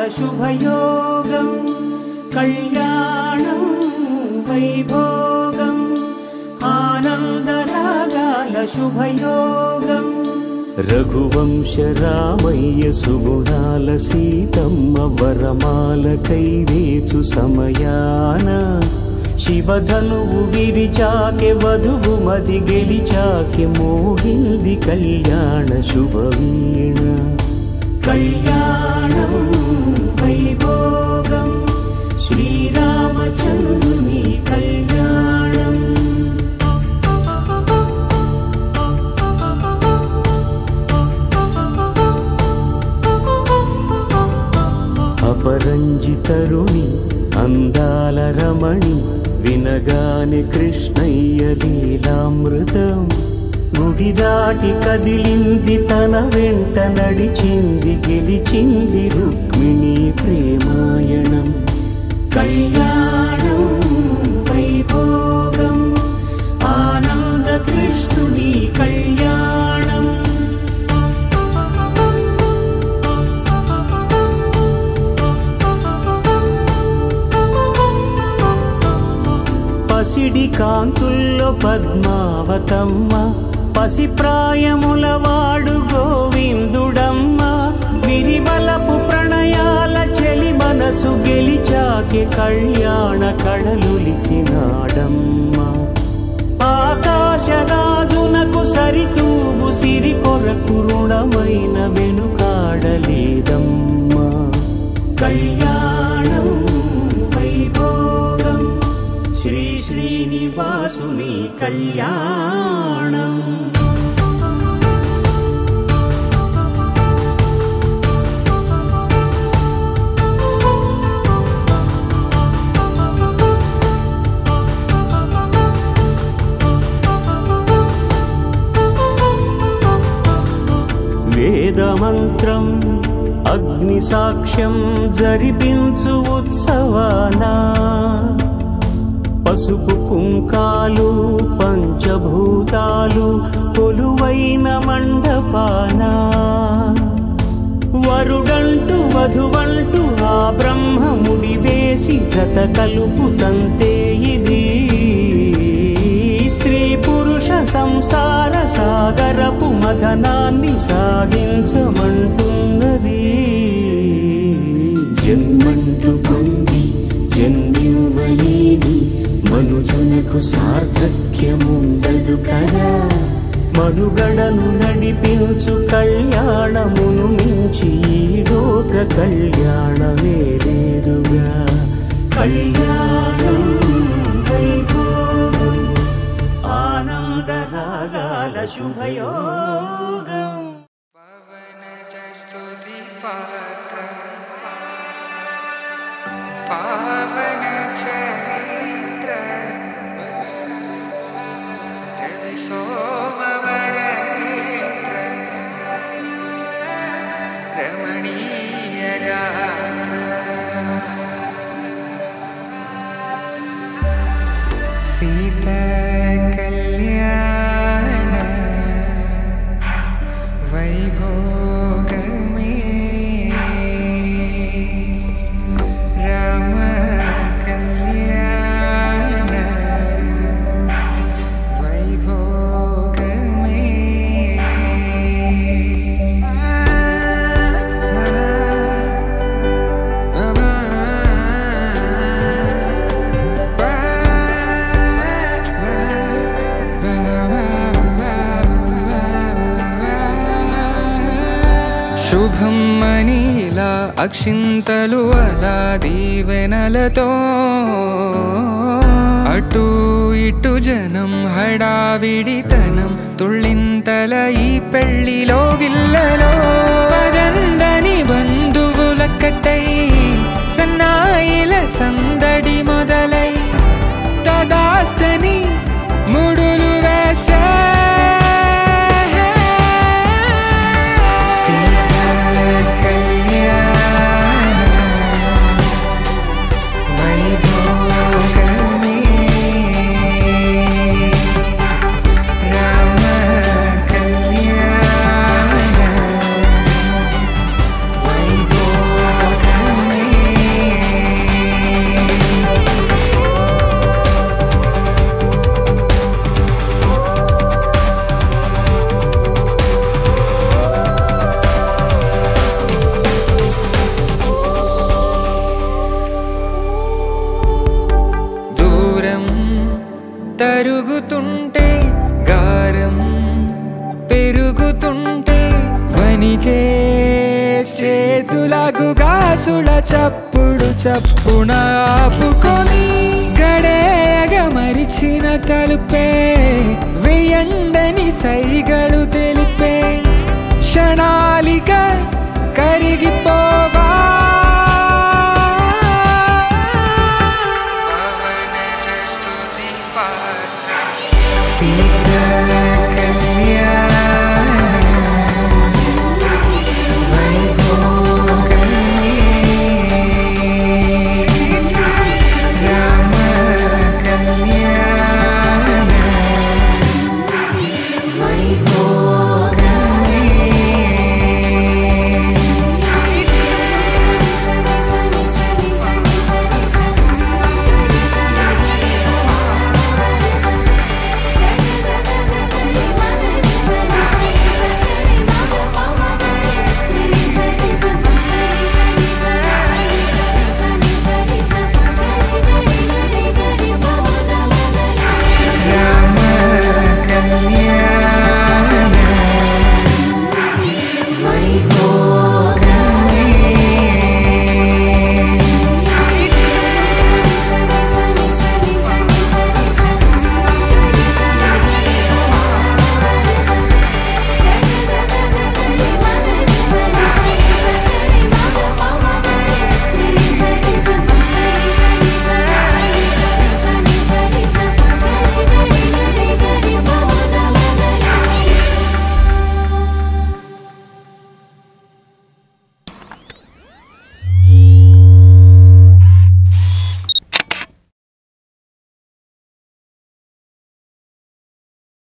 शुभयोगं कल्याणं वैभोगम् आनन्दरागाल शुभयोगम् रघुवंश रामय्य सुगुणाल सीतम्म वरमाल कैवेचु समयान शिवधनुवु विरिचाके वधुवु मदि गेलिचाके मोगिल्दि कल्याण शुभवीण कल्याणं वैभोगं श्रीरामचन्द्रुनि कल्याणम् अपरञ्जितरुणि अंदाल रमणि विनगाने कृष्णय्य लीलामृतं गुडि दाटि कदिलिंदि तन वेंट नडिचिंदि गेलिचिंदि रुक्मिणी प्रेमायणं कल्याणं वैभोगम् आनंद कृष्णुनि कल्याणम् పసిడి కాంతుల్లో పద్మావతమ్మ పసి ప్రాయములవాడు గోవిందుడమ్మ విరివలపు ప్రణయాల చెలి మనసు గెలిచాకే కళ్యాణ కళలులికినాడమ్మ ఆకాశరాజునకు సరితూగు సిరి కొరకు రుణమైన వెనుకాడలేదమ్మ కళ్యాణం వైభోగం श्री श्रीनिवासुनि कल्याणम् वेदमन्त्रम् अग्निसाक्ष्यं जरिपिंचु उत्सवाना పసుపు కుంకాలు పంచభూతాలు కొలువైన మండపాన వరుడంటూ వధువంటూ ఆ బ్రహ్మముడి వేసి జత కలుపుతంతే ఇది స్త్రీ పురుష సంసార సాగరపు మథనాన్ని సాగించమంటున్నది జన్మంటూ పొంది జన్మివ్వలేని మనుజునకు సార్థక్యముండదు కదా మనుగడను నడిపించు కళ్యాణమును మించి ఈ లోక కళ్యాణమే లేదుగా కళ్యాణం వైభోగం ఆనందరాగాల శుభయోగం పవనజస్తుతి పాత్ర పావన చరిత్ర రవి సోమవర నేత్ర రమణీయ గాత్ర సీత కళ్యాణ వైభోగమే రామ కళ్యాణ వైభోగమే శుభం మనీలా అక్షింతలు అలా దీవెనలతో అటు ఇటు జనం హడావిడితనం తుళ్ళింతల ఈ పెళ్లిలో గిల్లలో పదందని బంధువులక్కటై సన్నాయిల సందడి మొదలై తదాస్తని ముడులు వేసే చేతులకు గాసుల చప్పుడు చప్పున ఆపుకొని గడేయగ మరిచిన తలుపే వెయ్యండని సైగలు తెలిపే క్షణా